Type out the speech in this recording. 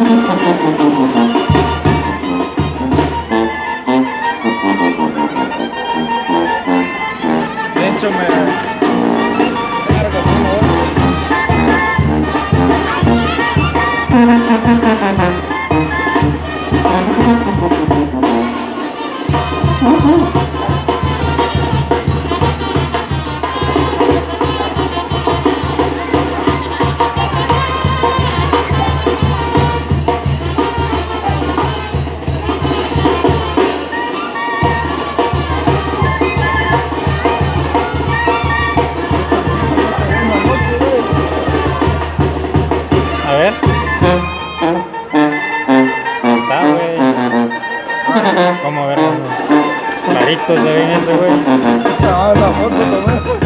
De hecho, me cargo A ver. Está, güey. ¿Cómo verlo? Clarito se ve ese, güey. la foto,